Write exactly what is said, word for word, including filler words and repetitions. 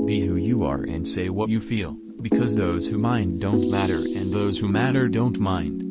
Be who you are and say what you feel, because those who mind don't matter and those who matter don't mind.